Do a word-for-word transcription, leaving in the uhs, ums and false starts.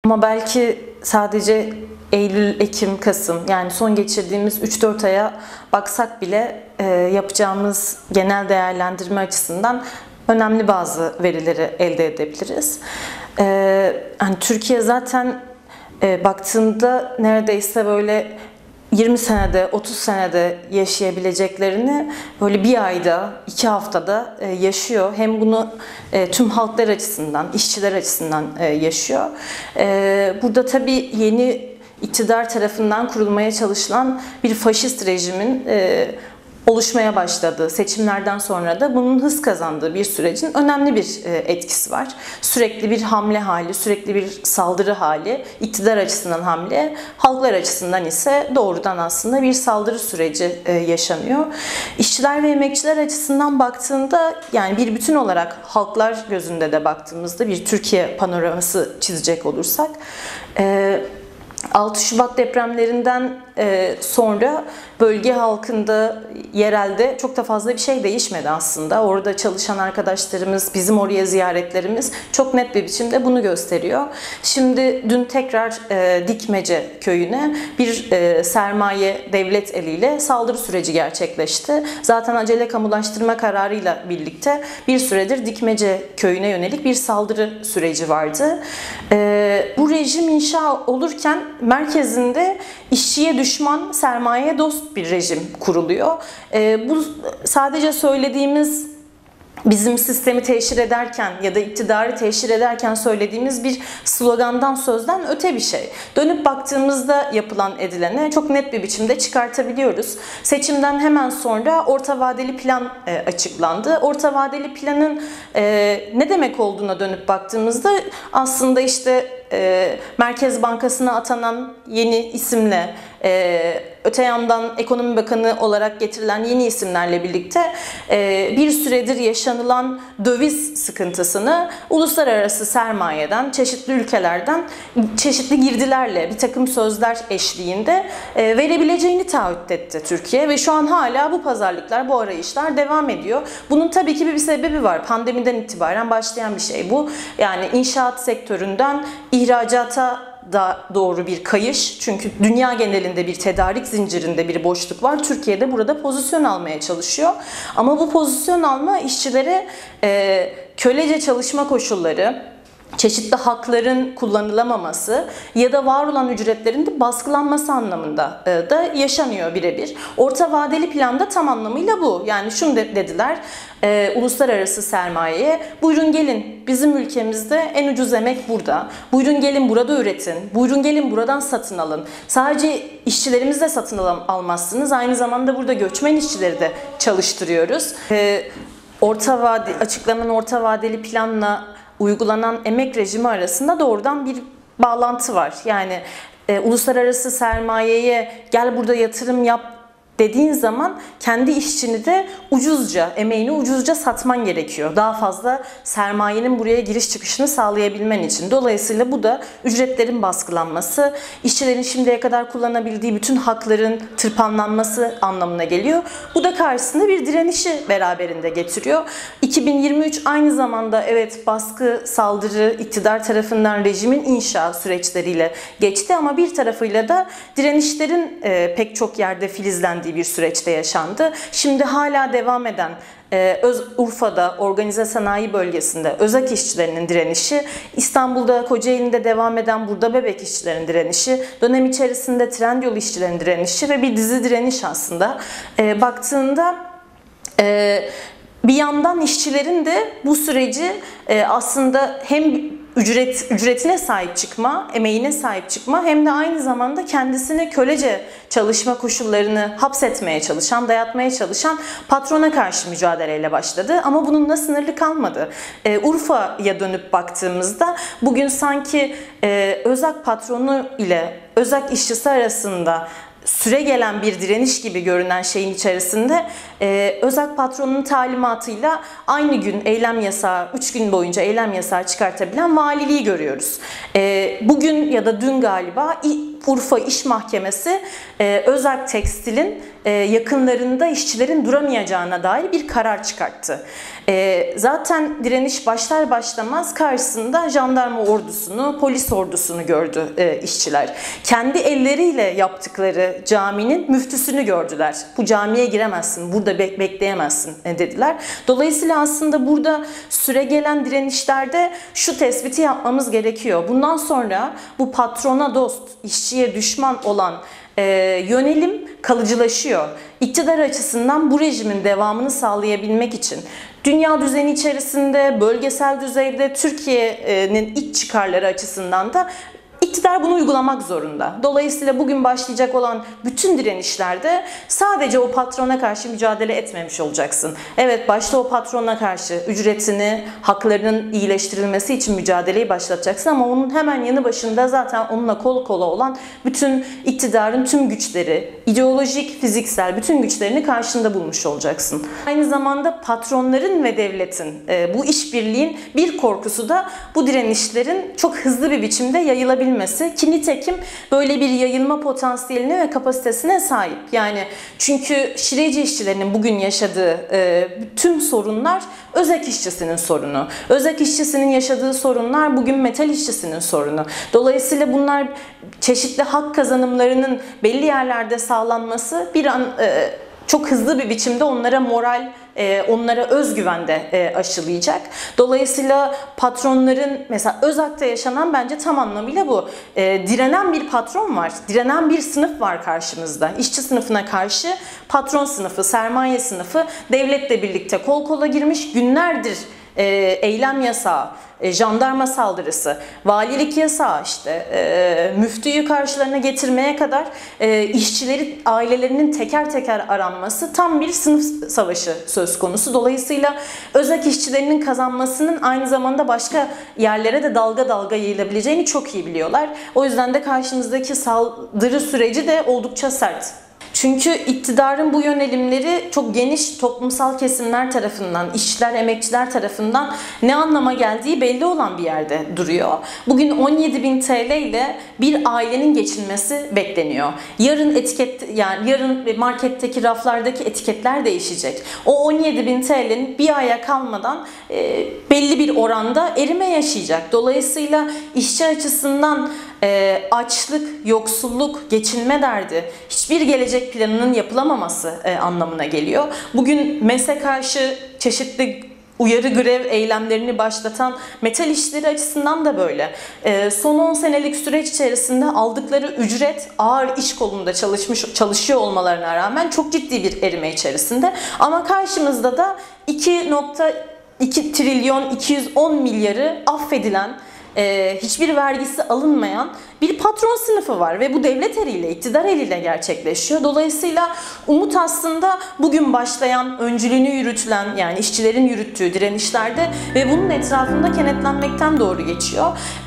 Ama belki sadece Eylül, Ekim, Kasım yani son geçirdiğimiz üç dört aya baksak bile e, yapacağımız genel değerlendirme açısından önemli bazı verileri elde edebiliriz. E, yani Türkiye zaten e, baktığında neredeyse böyle yirmi senede, otuz senede yaşayabileceklerini böyle bir ayda, iki haftada yaşıyor. Hem bunu tüm halklar açısından, işçiler açısından yaşıyor. Burada tabii yeni iktidar tarafından kurulmaya çalışılan bir faşist rejimin oluşmaya başladığı seçimlerden sonra da bunun hız kazandığı bir sürecin önemli bir etkisi var. Sürekli bir hamle hali, sürekli bir saldırı hali, iktidar açısından hamle, halklar açısından ise doğrudan aslında bir saldırı süreci yaşanıyor. İşçiler ve emekçiler açısından baktığında yani bir bütün olarak halklar gözünde de baktığımızda bir Türkiye panoraması çizecek olursak altı Şubat depremlerinden sonra bölge halkında, yerelde çok da fazla bir şey değişmedi aslında. Orada çalışan arkadaşlarımız, bizim oraya ziyaretlerimiz çok net bir biçimde bunu gösteriyor. Şimdi dün tekrar Dikmece köyüne bir sermaye devlet eliyle saldırı süreci gerçekleşti. Zaten acele kamulaştırma kararıyla birlikte bir süredir Dikmece köyüne yönelik bir saldırı süreci vardı. Bu rejim inşa olurken merkezinde işçiye düşman, sermayeye dost bir rejim kuruluyor. E, bu sadece söylediğimiz bizim sistemi teşhir ederken ya da iktidarı teşhir ederken söylediğimiz bir slogandan, sözden öte bir şey. Dönüp baktığımızda yapılan edilene çok net bir biçimde çıkartabiliyoruz. Seçimden hemen sonra orta vadeli plan e, açıklandı. Orta vadeli planın e, ne demek olduğuna dönüp baktığımızda aslında işte e, Merkez Bankası'na atanan yeni isimle, e, öte yandan Ekonomi Bakanı olarak getirilen yeni isimlerle birlikte e, bir süredir yaşanılan döviz sıkıntısını uluslararası sermayeden, çeşitli ülkelerden çeşitli girdilerle, bir takım sözler eşliğinde e, verebileceğini taahhüt etti Türkiye ve şu an hala bu pazarlıklar, bu arayışlar devam ediyor. Bunun tabii ki bir sebebi var. Pandemiden itibaren başlayan bir şey bu. Yani inşaat sektöründen ihracata da doğru bir kayış. Çünkü dünya genelinde bir tedarik zincirinde bir boşluk var. Türkiye'de burada pozisyon almaya çalışıyor. Ama bu pozisyon alma işçilere e, kölece çalışma koşulları, çeşitli hakların kullanılamaması ya da var olan ücretlerin de baskılanması anlamında da yaşanıyor birebir. Orta vadeli planda tam anlamıyla bu. Yani şunu dediler e, uluslararası sermayeye, buyurun gelin bizim ülkemizde en ucuz emek burada. Buyurun gelin burada üretin. Buyurun gelin buradan satın alın. Sadece işçilerimizi de satın al almazsınız. Aynı zamanda burada göçmen işçileri de çalıştırıyoruz. E, orta vade, açıklanan orta vadeli planla uygulanan emek rejimi arasında doğrudan bir bağlantı var. Yani e, uluslararası sermayeye gel burada yatırım yap dediğin zaman kendi işçini de ucuzca, emeğini ucuzca satman gerekiyor. Daha fazla sermayenin buraya giriş çıkışını sağlayabilmen için. Dolayısıyla bu da ücretlerin baskılanması, işçilerin şimdiye kadar kullanabildiği bütün hakların tırpanlanması anlamına geliyor. Bu da karşısında bir direnişi beraberinde getiriyor. iki bin yirmi üç aynı zamanda evet baskı, saldırı, iktidar tarafından rejimin inşa süreçleriyle geçti ama bir tarafıyla da direnişlerin e, pek çok yerde filizlendiği bir süreçte yaşandı. Şimdi hala devam eden e, Öz, Urfa'da organize sanayi bölgesinde özak işçilerinin direnişi, İstanbul'da Kocaeli'nde devam eden burada bebek işçilerin direnişi, dönem içerisinde Trendyol işçilerin direnişi ve bir dizi direniş aslında. E, baktığında e, bir yandan işçilerin de bu süreci e, aslında hem ücret ücretine sahip çıkma, emeğine sahip çıkma hem de aynı zamanda kendisine kölece çalışma koşullarını hapsetmeye çalışan, dayatmaya çalışan patrona karşı mücadeleyle başladı. Ama bununla sınırlı kalmadı. E, Urfa'ya dönüp baktığımızda bugün sanki e, özak patronu ile özak işçisi arasında süre gelen bir direniş gibi görünen şeyin içerisinde e, özak patronunun talimatıyla aynı gün eylem yasağı, üç gün boyunca eylem yasağı çıkartabilen valiliği görüyoruz. E, bugün ya da dün galiba Urfa İş Mahkemesi e, Özak Tekstil'in e, yakınlarında işçilerin duramayacağına dair bir karar çıkarttı. E, zaten direniş başlar başlamaz karşısında jandarma ordusunu, polis ordusunu gördü e, işçiler. Kendi elleriyle yaptıkları caminin müftüsünü gördüler. Bu camiye giremezsin, burada bek bekleyemezsin e, dediler. Dolayısıyla aslında burada süregelen direnişlerde şu tespiti yapmamız gerekiyor. Bundan sonra bu patrona dost, işçiye düşman olan e, yönelim kalıcılaşıyor. İktidar açısından bu rejimin devamını sağlayabilmek için dünya düzeni içerisinde, bölgesel düzeyde Türkiye'nin iç çıkarları açısından da İktidar bunu uygulamak zorunda. Dolayısıyla bugün başlayacak olan bütün direnişlerde sadece o patrona karşı mücadele etmemiş olacaksın. Evet, başta o patrona karşı ücretini, haklarının iyileştirilmesi için mücadeleyi başlatacaksın ama onun hemen yanı başında zaten onunla kol kola olan bütün iktidarın tüm güçleri, ideolojik, fiziksel bütün güçlerini karşında bulmuş olacaksın. Aynı zamanda patronların ve devletin bu işbirliğin bir korkusu da bu direnişlerin çok hızlı bir biçimde yayılabilmesi. Ki nitekim böyle bir yayılma potansiyeline ve kapasitesine sahip. Yani çünkü şireci işçilerinin bugün yaşadığı e, tüm sorunlar özek işçisinin sorunu. Özek işçisinin yaşadığı sorunlar bugün metal işçisinin sorunu. Dolayısıyla bunlar çeşitli hak kazanımlarının belli yerlerde sağlanması bir an e, çok hızlı bir biçimde onlara moral, onlara özgüven de aşılayacak. Dolayısıyla patronların, mesela Özak'ta yaşanan bence tam anlamıyla bu. Direnen bir patron var, direnen bir sınıf var karşımızda. İşçi sınıfına karşı patron sınıfı, sermaye sınıfı devletle birlikte kol kola girmiş, günlerdir eylem yasağı, jandarma saldırısı, valilik yasağı, işte e, müftüyü karşılarına getirmeye kadar e, işçileri, ailelerinin teker teker aranması, tam bir sınıf savaşı söz konusu. Dolayısıyla özek işçilerinin kazanmasının aynı zamanda başka yerlere de dalga dalga yayılabileceğini çok iyi biliyorlar. O yüzden de karşımızdaki saldırı süreci de oldukça sert. Çünkü iktidarın bu yönelimleri çok geniş toplumsal kesimler tarafından, işçiler, emekçiler tarafından ne anlama geldiği belli olan bir yerde duruyor. Bugün on yedi bin T L ile bir ailenin geçinmesi bekleniyor. Yarın etiket, yani yarın marketteki raflardaki etiketler değişecek. O on yedi bin T L'nin bir aya kalmadan e, belli bir oranda erime yaşayacak. Dolayısıyla işçi açısından e, açlık, yoksulluk, geçinme derdi, hiçbir gelecek planının yapılamaması e, anlamına geliyor. Bugün M E S'e karşı çeşitli uyarı grev eylemlerini başlatan metal işçileri açısından da böyle. E, son on senelik süreç içerisinde aldıkları ücret ağır iş kolunda çalışmış çalışıyor olmalarına rağmen çok ciddi bir erime içerisinde. Ama karşımızda da iki nokta iki trilyon iki yüz on milyarı affedilen, Ee, hiçbir vergisi alınmayan bir patron sınıfı var ve bu devlet eliyle, iktidar eliyle gerçekleşiyor. Dolayısıyla umut aslında bugün başlayan, öncülüğünü yürütülen, yani işçilerin yürüttüğü direnişlerde ve bunun etrafında kenetlenmekten doğru geçiyor.